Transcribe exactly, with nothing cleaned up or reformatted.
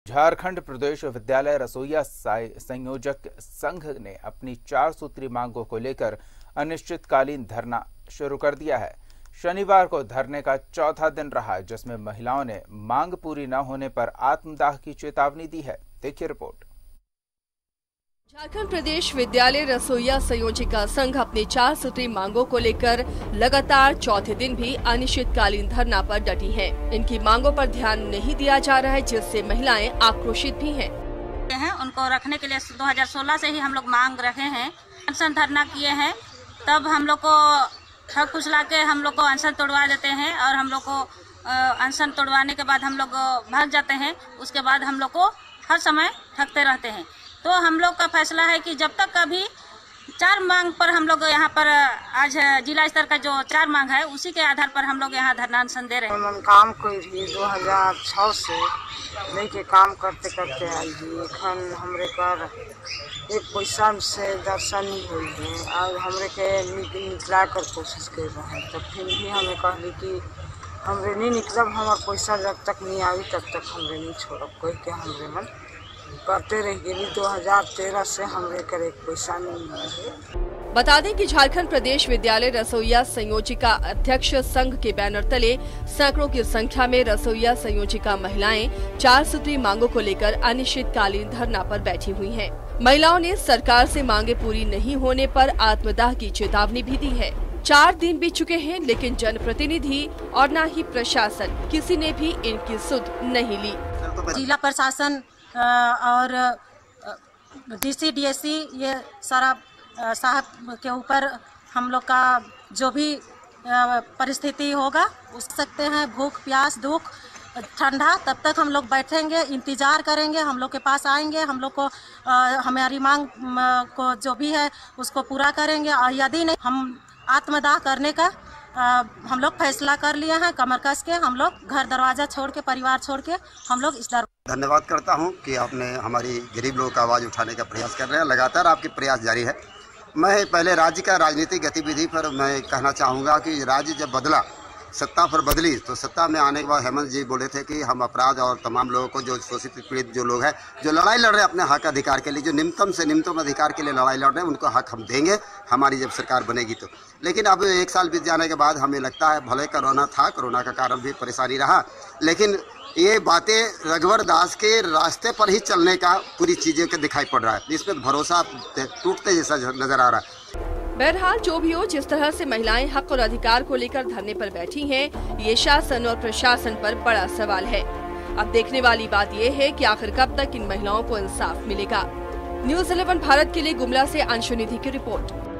झारखंड प्रदेश विद्यालय रसोइया संयोजक संघ ने अपनी चार सूत्री मांगों को लेकर अनिश्चितकालीन धरना शुरू कर दिया है। शनिवार को धरने का चौथा दिन रहा, जिसमें महिलाओं ने मांग पूरी न होने पर आत्मदाह की चेतावनी दी है। देखिए रिपोर्ट। झारखंड प्रदेश विद्यालय रसोइया संयोजिका संघ अपनी चार सूत्री मांगों को लेकर लगातार चौथे दिन भी अनिश्चितकालीन धरना पर डटी है। इनकी मांगों पर ध्यान नहीं दिया जा रहा है, जिससे महिलाएं आक्रोशित भी हैं। हैं उनको रखने के लिए दो हज़ार सोलह से ही हम लोग मांग रखे हैं, अनशन धरना किए हैं। तब हम लोग को ठग फुसला के हम लोग को अनशन तोड़वा देते हैं और हम लोग को अनशन तोड़वाने के बाद हम लोग भाग जाते हैं। उसके बाद हम लोग को हर समय ठगते रहते हैं। तो हम लोग का फैसला है कि जब तक कभी चार मांग पर हम लोग यहाँ पर आज जिला स्तर का जो चार मांग है, उसी के आधार पर हम लोग यहाँ धरना अनशन दे रहे हैं। हम काम कोई भी दो हज़ार छह से लेके काम करते करते आई है। एखन हमरे कर एक पैसा से दर्शन नहीं हुई है और हमरे के निकला कर कोशिश कर रहे हैं। तब फिर भी हमें कहली कि हमरे नहीं निकलब, हमारे पैसा जब तक नहीं आई तब तक हमरे नहीं छोड़ब। कह के हमरे मन करते रह गई। दो हज़ार तेरह से हमरे कर एक पैसा नहीं है। बता दें कि झारखंड प्रदेश विद्यालय रसोइया संयोजिका अध्यक्ष संघ के बैनर तले सैकड़ों की संख्या में रसोइया संयोजिका महिलाएं चार सूत्री मांगों को लेकर अनिश्चितकालीन धरना पर बैठी हुई हैं। महिलाओं ने सरकार से मांगे पूरी नहीं होने पर आत्मदाह की चेतावनी भी दी है। चार दिन बीत चुके हैं, लेकिन जनप्रतिनिधि और न ही प्रशासन किसी ने भी इनकी सुध नहीं ली। जिला प्रशासन और डीसी डीएससी ये सारा साहब के ऊपर हम लोग का जो भी परिस्थिति होगा उस सकते हैं। भूख प्यास दुख ठंडा, तब तक हम लोग बैठेंगे, इंतजार करेंगे। हम लोग के पास आएंगे, हम लोग को हमारी मांग को जो भी है उसको पूरा करेंगे। और यदि नहीं, हम आत्मदाह करने का आ, हम लोग फैसला कर लिए हैं। कमर कस के हम लोग घर दरवाजा छोड़ के, परिवार छोड़ के हम लोग इस दर धन्यवाद करता हूं कि आपने हमारी गरीब लोगों का आवाज़ उठाने का प्रयास कर रहे हैं। लगातार आपके प्रयास जारी है। मैं पहले राज्य का राजनीतिक गतिविधि पर मैं कहना चाहूँगा कि राज्य जब बदला, सत्ता पर बदली, तो सत्ता में आने के बाद हेमंत जी बोले थे कि हम अपराध और तमाम लोगों को, जो शोषित पीड़ित जो लोग हैं, जो लड़ाई लड़ रहे हैं अपने हक अधिकार के लिए, जो न्यूनतम से न्यूनतम अधिकार के लिए लड़ाई लड़ रहे हैं, उनको हक हम देंगे हमारी जब सरकार बनेगी तो। लेकिन अब एक साल बीत जाने के बाद हमें लगता है, भले कोरोना था, कोरोना का कारण भी परेशानी रहा, लेकिन ये बातें रघुवर दास के रास्ते पर ही चलने का पूरी चीज़ें के दिखाई पड़ रहा है। इसमें भरोसा टूटते जैसा नजर आ रहा है। बहरहाल जो भी हो, जिस तरह से महिलाएं हक और अधिकार को लेकर धरने पर बैठी हैं, ये शासन और प्रशासन पर बड़ा सवाल है। अब देखने वाली बात ये है कि आखिर कब तक इन महिलाओं को इंसाफ मिलेगा। न्यूज़ इलेवन भारत के लिए गुमला से अंशुनिधि की रिपोर्ट।